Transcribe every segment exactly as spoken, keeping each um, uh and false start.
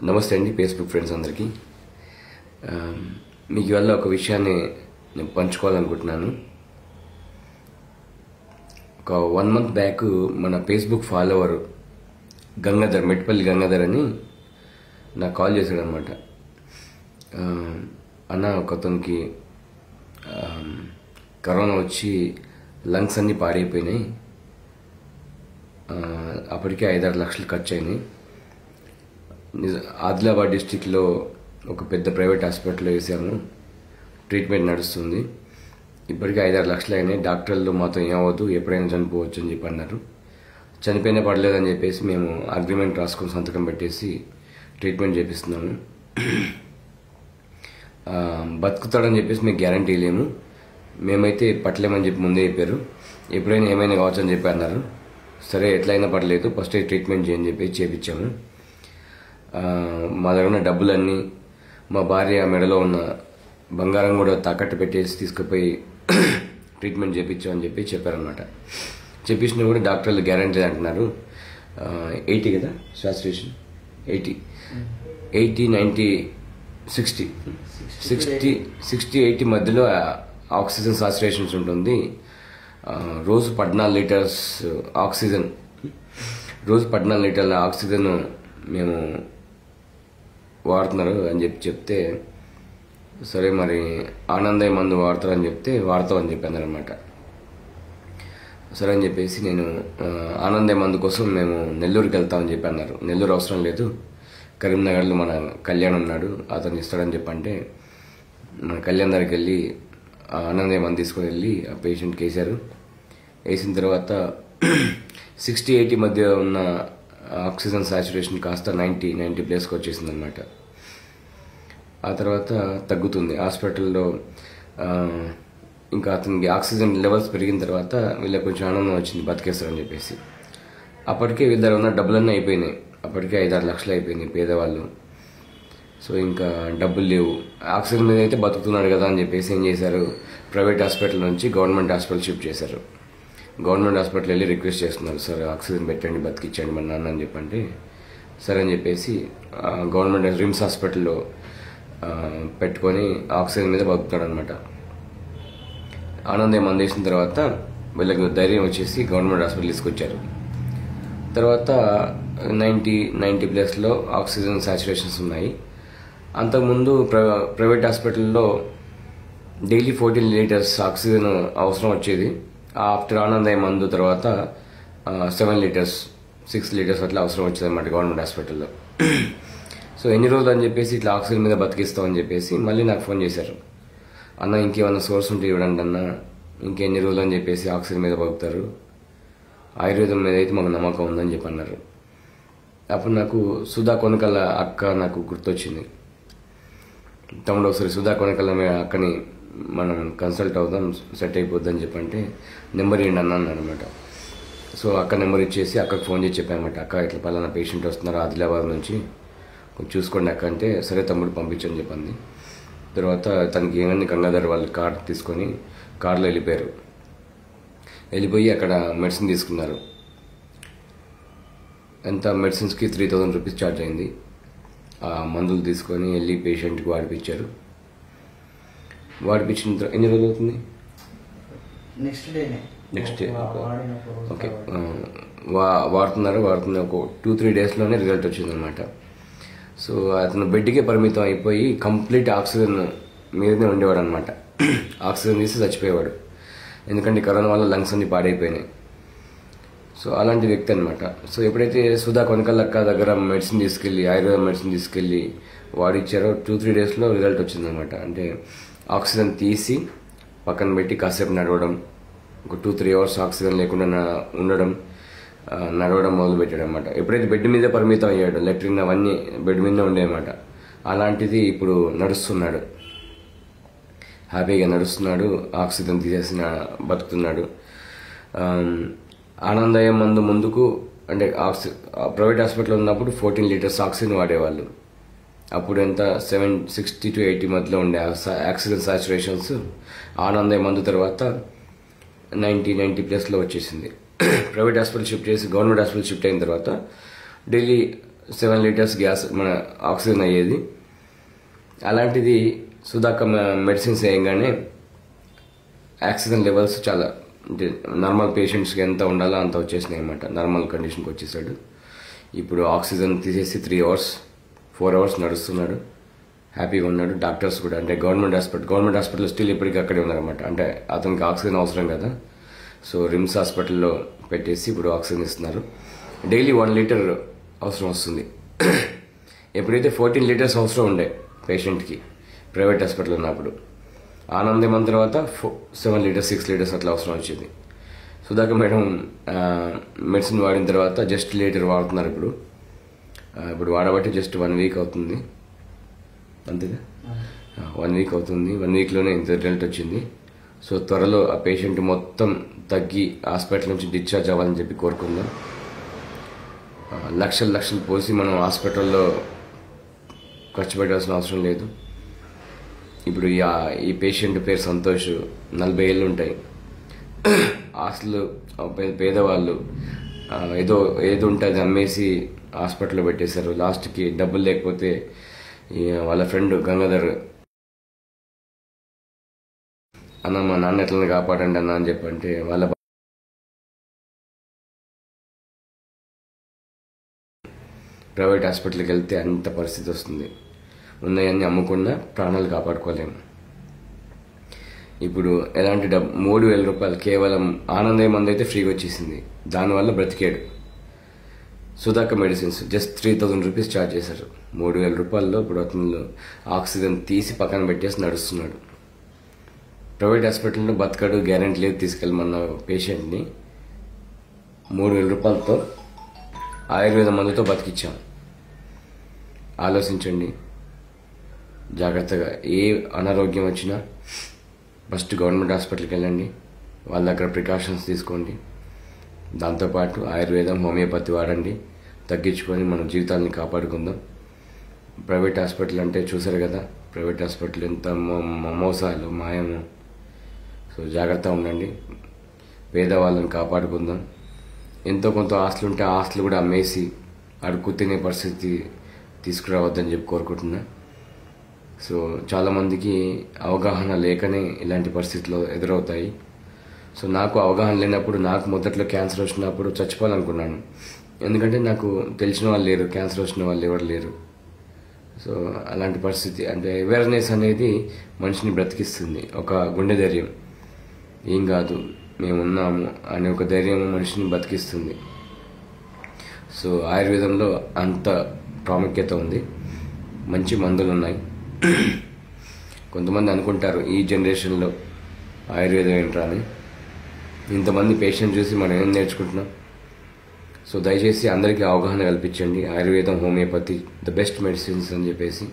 నమస్తే అండి Facebook friends అందరికీ. మీకు ఇవాళ ఒక విషయాన్ని నేను పంచుకోవాలనుకుంటున్నాను. ఒక వన్ మంత్ బ్యాక్ మన ఫేస్బుక్ ఫాలోవర్ గంగాధర్, మెట్పల్లి గంగాధర్ అని నాకు కాల్ చేశాడు అనమాట. అన్న, ఒక అతనికి కరోనా వచ్చి లంగ్స్ అన్నీ పాడైపోయినాయి, అప్పటికే ఐదారు లక్షలు ఖర్చు అయినాయి. ఆదిలాబాద్ డిస్టిక్లో ఒక పెద్ద ప్రైవేట్ హాస్పిటల్లో వేసాము, ట్రీట్మెంట్ నడుస్తుంది. ఇప్పటికే ఐదారు లక్షలు అయినాయి. డాక్టర్లు మాతో ఏమవద్దు, ఎప్పుడైనా చనిపోవచ్చు అని చెప్పి అన్నారు. చనిపోయినా పడలేదని చెప్పేసి మేము అగ్రిమెంట్ రాసుకొని సంతకం పెట్టేసి ట్రీట్మెంట్ చేపిస్తున్నాము. బతుకుతాడని చెప్పేసి మీకు గ్యారంటీ లేము, మేమైతే పట్టలేమని చెప్పి ముందే చెప్పారు. ఎప్పుడైనా ఏమైనా కావచ్చు అని చెప్పి అన్నారు. సరే, ఎట్లయినా పర్లేదు, ఫస్ట్ ట్రీట్మెంట్ చేయని చెప్పి చేపించాము. మా దగ్గర ఉన్న డబ్బులన్నీ, మా భార్య మెడలో ఉన్న బంగారం కూడా తాకట్టు పెట్టేసి తీసుకుపోయి ట్రీట్మెంట్ చేయించామని చెప్పి చెప్పారనమాట. చెప్పించినా కూడా డాక్టర్లు గ్యారంటీ అంటున్నారు. ఎయిటీ కదా saturation, eighty eighty ninety sixty sixty sixty eighty మధ్యలో ఆక్సిజన్ సాచురేషన్స్ ఉంటుంది. రోజు పద్నాలుగు లీటర్స్ ఆక్సిజన్ రోజు పద్నాలుగు లీటర్ల ఆక్సిజన్ మేము వాడుతున్నారు అని చెప్పి చెప్తే, సరే మరి ఆనందయ్య మందు వాడతారని చెప్తే వాడతామని చెప్పాను అనమాట. సరే అని చెప్పేసి నేను ఆనందయ్య మందు కోసం మేము నెల్లూరుకి వెళ్తామని చెప్పి అన్నారు. నెల్లూరు అవసరం లేదు, కరీంనగర్లో మన కళ్యాణ్ ఉన్నాడు, అతను ఇస్తాడని చెప్పంటే మన కళ్యాణ్ దగ్గరికి వెళ్ళి ఆనందయ్య మందు తీసుకొని వెళ్ళి ఆ పేషెంట్కి వేశారు. వేసిన తర్వాత సిక్స్టీ ఎయిటీ మధ్య ఉన్న ఆక్సిజన్ సాచురేషన్ కాస్త నైంటీ నైంటీ ప్లేస్కి వచ్చేసింది అనమాట. ఆ తర్వాత తగ్గుతుంది హాస్పిటల్లో. ఇంకా అతనికి ఆక్సిజన్ లెవెల్స్ పెరిగిన తర్వాత వీళ్ళకి కొంచెం ఆనందం వచ్చింది, బతికేస్తారని చెప్పేసి. అప్పటికే వీళ్ళ దగ్గర ఉన్న డబ్బులన్నీ అయిపోయినాయి. అప్పటికే ఐదారు లక్షలు అయిపోయినాయి పేదవాళ్ళు. సో ఇంకా డబ్బులు లేవు. ఆక్సిజన్ మీద అయితే బతుకుతున్నాడు కదా అని చెప్పేసి ఏం చేశారు, ప్రైవేట్ హాస్పిటల్ నుంచి గవర్నమెంట్ హాస్పిటల్ షిఫ్ట్ చేశారు. గవర్నమెంట్ హాస్పిటల్ వెళ్ళి రిక్వెస్ట్ చేస్తున్నారు, సార్ ఆక్సిజన్ పెట్టండి, బతికిచ్చండి మన నాన్న అని చెప్పంటే సరే అని చెప్పేసి గవర్నమెంట్ రిమ్స్ హాస్పిటల్లో పెట్టుకొని ఆక్సిజన్ మీద బతుకుతాడు అనమాట. ఆనందం అందేసిన తర్వాత వీళ్ళకి ధైర్యం వచ్చేసి గవర్నమెంట్ హాస్పిటల్ తీసుకొచ్చారు. తర్వాత నైంటీ నైంటీ ప్లస్లో ఆక్సిజన్ సాచురేషన్స్ ఉన్నాయి. అంతకుముందు ప్రైవేట్ హాస్పిటల్లో డైలీ ఫోర్టీన్ లీటర్స్ ఆక్సిజన్ అవసరం వచ్చేది. ఆఫ్టర్ ఆనందయ్య మందు తర్వాత సెవెన్ లీటర్స్ సిక్స్ లీటర్స్ అట్లా అవసరం వచ్చేది అనమాట గవర్నమెంట్ హాస్పిటల్లో. సో ఎన్ని రోజులు అని చెప్పేసి ఇట్లా ఆక్సిజన్ మీద బతికిస్తామని చెప్పేసి మళ్ళీ నాకు ఫోన్ చేశారు, అన్న ఇంకేమన్నా సోర్స్ ఉంటే ఇవ్వడండి అన్న, ఇంకెన్ని రోజులు అని చెప్పేసి ఆక్సిజన్ మీద బతుకుతారు, ఆయుర్వేదం మీద అయితే మాకు నమ్మకం ఉందని చెప్పి అన్నారు. అప్పుడు నాకు సుధా కొనకల్ల అక్క నాకు గుర్తొచ్చింది. తమ్ముడు ఒకసారి సుధా కొనకల్ల అక్కని మనం కన్సల్ట్ అవుదాం, సెట్ అయిపోద్దని చెప్పంటే నెంబర్ ఇవ్వండి అన్న అన్నాను అనమాట. సో అక్క నెంబర్ ఇచ్చేసి అక్కకు ఫోన్ చేసి చెప్పాను అనమాట, అక్క ఇట్లా పలానా పేషెంట్ వస్తున్నారు ఆదిలాబాద్ నుంచి, కొంచెం చూసుకోండి అక్క అంటే సరే తమ్ముడు పంపించని చెప్పింది. తర్వాత తనకి ఏమని గంగాధర్ వాళ్ళు కార్ తీసుకొని కార్లో వెళ్ళిపోయారు. వెళ్ళిపోయి అక్కడ మెడిసిన్ తీసుకున్నారు. ఎంత మెడిసిన్స్కి త్రీ థౌజండ్ రూపీస్ ఛార్జ్ అయింది. ఆ మందులు తీసుకొని వెళ్ళి పేషెంట్కి వాడిపించారు. వాడిపించిన తర్వాత ఎన్ని రోజులు అవుతుంది? Next day next day okay. వా వాడుతున్నారు వాడుతున్నారు ఒక టూ త్రీ డేస్లోనే రిజల్ట్ వచ్చిందనమాట. సో అతను బెడ్కే పరిమితం అయిపోయి కంప్లీట్ ఆక్సిజన్ మీదనే ఉండేవాడు అనమాట. ఆక్సిజన్ తీసి చచ్చిపోయేవాడు, ఎందుకంటే కరోనా వల్ల లంగ్స్ అన్ని పాడైపోయినాయి. సో అలాంటి వ్యక్తి అనమాట. సో ఎప్పుడైతే సుధా కొనకల్లక్క దగ్గర మెడిసిన్ తీసుకెళ్ళి ఆయుర్వేద మెడిసిన్ తీసుకెళ్ళి వాడిచ్చారో టూ త్రీ డేస్లో రిజల్ట్ వచ్చిందనమాట. అంటే ఆక్సిజన్ తీసి పక్కన పెట్టి కాసేపు నడవడం, ఒక టూ త్రీ అవర్స్ ఆక్సిజన్ లేకుండా ఉండడం, నడవడం మొదలు పెట్టాడు అనమాట. ఎప్పుడైతే బెడ్ మీద పరిమితం అయ్యాడు, లెట్రిన్ అవన్నీ బెడ్ మీద ఉండేమాట, అలాంటిది ఇప్పుడు నడుస్తున్నాడు, హ్యాపీగా నడుస్తున్నాడు, ఆక్సిజన్ తీసేసిన బతుకుతున్నాడు. ఆనందయ్య మందు ముందుకు అంటే ఆక్సి ప్రైవేట్ హాస్పిటల్ ఉన్నప్పుడు ఫోర్టీన్ లీటర్స్ ఆక్సిజన్ వాడేవాళ్ళు. అప్పుడు ఎంత సెవెన్ సిక్స్టీ టు ఎయిటీ మధ్యలో ఉండే ఆక్సిజన్ సాచురేషన్స్. ఆనందయ్య మందు తర్వాత నైంటీ నైంటీ ప్లస్లో వచ్చేసింది. ప్రైవేట్ హాస్పిటల్ షిఫ్ట్ చేసి గవర్నమెంట్ హాస్పిటల్ షిఫ్ట్ అయిన తర్వాత డైలీ సెవెన్ లీటర్స్ గ్యాస్ మన ఆక్సిజన్ అయ్యేది. అలాంటిది సుధాకర్ మెడిసిన్స్ వేయగానే ఆక్సిజన్ లెవెల్స్ చాలా అంటే నార్మల్ పేషెంట్స్కి ఎంత ఉండాలో అంత వచ్చేసినాయి అనమాట. నార్మల్ కండిషన్కి వచ్చేసాడు. ఇప్పుడు ఆక్సిజన్ తీసేసి త్రీ అవర్స్ ఫోర్ అవర్స్ నడుస్తున్నాడు, హ్యాపీగా ఉన్నాడు. డాక్టర్స్ కూడా అంటే government hospital government hospital still ఇప్పటికీ అక్కడే ఉన్నారన్నమాట. అంటే అతనికి ఆక్సిజన్ అవసరం కదా, సో రిమ్స్ హాస్పిటల్లో పెట్టేసి ఇప్పుడు ఆక్సిజన్ ఇస్తున్నారు. డైలీ వన్ లీటర్ అవసరం వస్తుంది. ఎప్పుడైతే ఫోర్టీన్ లీటర్స్ అవసరం ఉండే పేషెంట్కి ప్రైవేట్ హాస్పిటల్ ఉన్నప్పుడు, ఆనందం తర్వాత సెవెన్ లీటర్స్ సిక్స్ లీటర్స్ అట్లా అవసరం వచ్చింది. సుధాకర్ మేడం మెడిసిన్ వాడిన తర్వాత జస్ట్ లీటర్ వాడుతున్నారు. ఇప్పుడు ఇప్పుడు వాడబట్టి జస్ట్ వన్ వీక్ అవుతుంది అంతేగా, వన్ వీక్ అవుతుంది. వన్ వీక్లోనే ఇంత రిజల్ట్ వచ్చింది. సో త్వరలో ఆ పేషెంట్ మొత్తం తగ్గి హాస్పిటల్ నుంచి డిశ్చార్జ్ అవ్వాలని చెప్పి కోరుకుందాం. లక్షలు లక్షలు పోసి మనం హాస్పిటల్లో ఖర్చు పెట్టాల్సిన అవసరం లేదు. ఇప్పుడు ఈ పేషెంట్ పేరు సంతోష్, నలభై ఏళ్ళు ఉంటాయి. అసలు పేదవాళ్ళు ఏదో ఏదో ఉంటే అది అమ్మేసి హాస్పిటల్లో పెట్టేశారు. లాస్ట్కి డబ్బులు లేకపోతే వాళ్ళ ఫ్రెండ్ గంగాధర్ అన్న మా నాన్న ఎట్లని కాపాడండి అన్న అని చెప్పంటే వాళ్ళ ప్రైవేట్ హాస్పిటల్కి వెళ్తే అంత పరిస్థితి వస్తుంది. ఉన్నాయన్నీ అమ్ముకున్నా ప్రాణాలు కాపాడుకోలేము. ఇప్పుడు ఎలాంటి డబ్బు మూడు వేల రూపాయలు కేవలం ఆనందం మంది అయితే ఫ్రీగా వచ్చేసింది. దానివల్ల బ్రతికాడు. Sudhakar medicines just three thousand rupees charge చేశారు. మూడు వేల రూపాయల్లో ఇప్పుడు అతను ఆక్సిజన్ తీసి పక్కన పెట్టేసి నడుస్తున్నాడు. ప్రైవేట్ హాస్పిటల్లో బతకడు, గ్యారెంటీ లేదు తీసుకెళ్ళమన్న పేషెంట్ని మూడు వేల రూపాయలతో ఆయుర్వేద మందుతో బతికిచ్చాం. ఆలోచించండి జాగ్రత్తగా. ఏ అనారోగ్యం వచ్చినా ఫస్ట్ గవర్నమెంట్ హాస్పిటల్కి వెళ్ళండి, వాళ్ళ దగ్గర ప్రికాషన్స్ తీసుకోండి. దాంతోపాటు ఆయుర్వేదం హోమియోపతి వాడండి, తగ్గించుకొని మన జీవితాలని కాపాడుకుందాం. ప్రైవేట్ హాస్పిటల్ అంటే చూసారు కదా, ప్రైవేట్ హాస్పిటల్ ఎంత మోసాలు మాయము. సో జాగ్రత్తగా ఉండండి, పేదవాళ్ళని కాపాడుకుందాం. ఎంతో కొంత ఆస్తులు ఉంటే ఆస్తులు కూడా అమ్మేసి అడుక్కు తినే పరిస్థితి తీసుకురావద్దని చెప్పి కోరుకుంటున్నా. సో చాలామందికి అవగాహన లేకనే ఇలాంటి పరిస్థితులు ఎదురవుతాయి. సో నాకు అవగాహన లేనప్పుడు, నాకు మొదట్లో క్యాన్సర్ వచ్చినప్పుడు చచ్చిపోవాలనుకున్నాను. ఎందుకంటే నాకు తెలిసిన వాళ్ళు లేరు, క్యాన్సర్ వచ్చిన వాళ్ళు ఎవరు లేరు. సో అలాంటి పరిస్థితి అంటే అవేర్నెస్ అనేది మనిషిని బ్రతికిస్తుంది. ఒక గుండె ధైర్యం, ఏం కాదు మేమున్నాము అనే ఒక ధైర్యం మనిషిని బతికిస్తుంది. సో ఆయుర్వేదంలో అంత ప్రాముఖ్యత ఉంది, మంచి మందులు ఉన్నాయి. కొంతమంది అనుకుంటారు ఈ జనరేషన్లో ఆయుర్వేదం ఏంట్రా అని. ఇంతమంది పేషెంట్ చూసి మనం ఏం నేర్చుకుంటున్నాం. సో దయచేసి అందరికీ అవగాహన కల్పించండి. ఆయుర్వేదం హోమియోపతి ద బెస్ట్ మెడిసిన్స్ అని చెప్పేసి.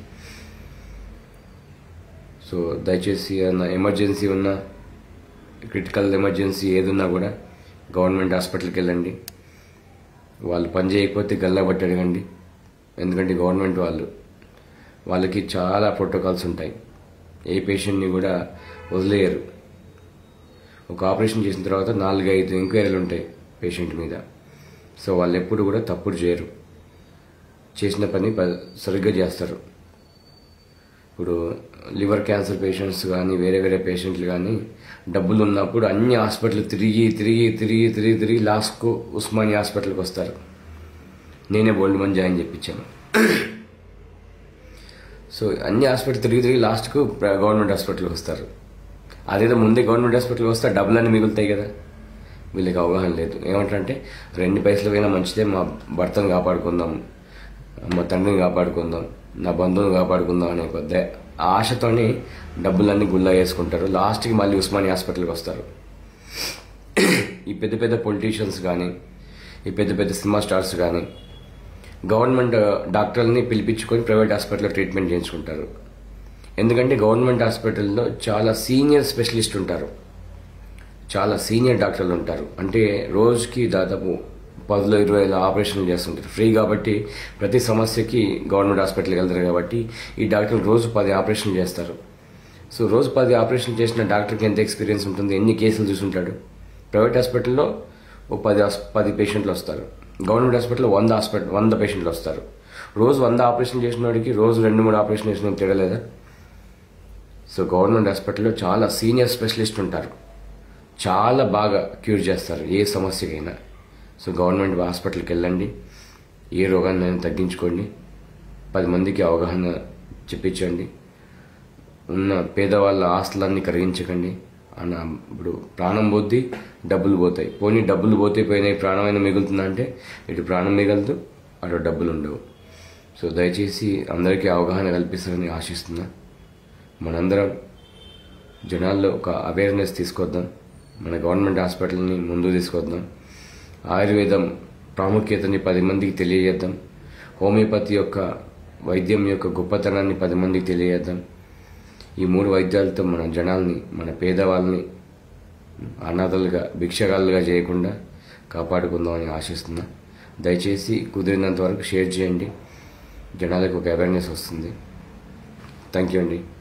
సో దయచేసి ఏదైనా ఎమర్జెన్సీ ఉన్నా, క్రిటికల్ ఎమర్జెన్సీ ఏదున్నా కూడా గవర్నమెంట్ హాస్పిటల్కి వెళ్ళండి. వాళ్ళు పని చేయకపోతే గల్లా బట్టి అడగండి. ఎందుకంటే గవర్నమెంట్ వాళ్ళు వాళ్ళకి చాలా ప్రోటోకాల్స్ ఉంటాయి. ఏ పేషెంట్ని కూడా వదిలేయరు. ఒక ఆపరేషన్ చేసిన తర్వాత నాలుగైదు ఎంక్వైరీలు ఉంటాయి పేషెంట్ మీద. సో వాళ్ళు ఎప్పుడు కూడా తప్పుడు చేయరు, చేసిన పని సరిగ్గా చేస్తారు. ఇప్పుడు లివర్ క్యాన్సర్ పేషెంట్స్ కానీ వేరే వేరే పేషెంట్లు కానీ డబ్బులు ఉన్నప్పుడు అన్ని హాస్పిటల్ తిరిగి తిరిగి తిరిగి తిరిగి తిరిగి లాస్ట్కు ఉస్మానియా హాస్పిటల్కి వస్తారు. నేనే బోల్డ్ మంది జాయిన్ చెప్పించాను. సో అన్ని హాస్పిటల్ తిరిగి తిరిగి లాస్ట్కు గవర్నమెంట్ హాస్పిటల్కి వస్తారు. అదేదో ముందే గవర్నమెంట్ హాస్పిటల్కి వస్తే డబ్బులన్నీ మిగులుతాయి కదా. వీళ్ళకి అవగాహన లేదు. ఏమంటారంటే రెండు పైసలు పోయినా మంచిదే, మా భర్తను కాపాడుకుందాం, మా తండ్రిని కాపాడుకుందాం, నా బంధువుని కాపాడుకుందాం అనే కొద్ది ఆశతోని డబ్బులన్నీ గుల్లా వేసుకుంటారు. లాస్ట్కి మళ్ళీ ఉస్మానియా హాస్పిటల్కి వస్తారు. ఈ పెద్ద పెద్ద పొలిటీషియన్స్ కానీ, ఈ పెద్ద పెద్ద సినిమా స్టార్స్ కానీ గవర్నమెంట్ డాక్టర్లని పిలిపించుకొని ప్రైవేట్ హాస్పిటల్లో ట్రీట్మెంట్ చేయించుకుంటారు. ఎందుకంటే గవర్నమెంట్ హాస్పిటల్లో చాలా సీనియర్ స్పెషలిస్ట్ ఉంటారు, చాలా సీనియర్ డాక్టర్లు ఉంటారు. అంటే రోజుకి దాదాపు పదిలో ఇరవై ఐదు ఆపరేషన్లు చేస్తుంటారు ఫ్రీ కాబట్టి. ప్రతి సమస్యకి గవర్నమెంట్ హాస్పిటల్కి వెళ్తారు కాబట్టి ఈ డాక్టర్లు రోజు పది ఆపరేషన్లు చేస్తారు. సో రోజు పది ఆపరేషన్ చేసిన డాక్టర్కి ఎంత ఎక్స్పీరియన్స్ ఉంటుంది, ఎన్ని కేసులు చూసుంటాడు. ప్రైవేట్ హాస్పిటల్లో ఒక పది పది పేషెంట్లు వస్తారు, గవర్నమెంట్ హాస్పిటల్లో వంద హాస్పిటల్ వంద పేషెంట్లు వస్తారు. రోజు వంద ఆపరేషన్ చేసిన వాడికి రోజు రెండు మూడు ఆపరేషన్ చేసిన తేడా లేదా? సో గవర్నమెంట్ హాస్పిటల్లో చాలా సీనియర్ స్పెషలిస్ట్ ఉంటారు, చాలా బాగా క్యూర్ చేస్తారు ఏ సమస్యకైనా. సో గవర్నమెంట్ హాస్పిటల్కి వెళ్ళండి, ఏ రోగాన్ని అయినా తగ్గించుకోండి, పది మందికి అవగాహన చెప్పించండి, ఉన్న పేదవాళ్ళ ఆస్తులన్నీ కరిగించకండి. అన్న ఇప్పుడు ప్రాణం పోద్ది, డబ్బులు పోతాయి. పోనీ డబ్బులు పోతే పోయినాయి, ప్రాణమైనా మిగులుతుందా అంటే ఇటు ప్రాణం మిగలదు, అటు డబ్బులు ఉండవు. సో దయచేసి అందరికీ అవగాహన కల్పిస్తారని ఆశిస్తున్నా. మనందరం జనాల్లో ఒక అవేర్నెస్ తీసుకొద్దాం, మన గవర్నమెంట్ హాస్పిటల్ని ముందుకు తీసుకొద్దాం, ఆయుర్వేదం ప్రాముఖ్యతని పది మందికి తెలియజేద్దాం, హోమియోపతి యొక్క వైద్యం యొక్క గొప్పతనాన్ని పది మందికి తెలియజేద్దాం. ఈ మూడు వైద్యాలతో మన జనాల్ని, మన పేదవాళ్ళని అనాథలుగా, భిక్షగాళ్ళుగా చేయకుండా కాపాడుకుందామని ఆశిస్తున్నా. దయచేసి కుదిరినంత వరకు షేర్ చేయండి, జనాలకు ఒక అవేర్నెస్ వస్తుంది. థ్యాంక్ యూ అండి.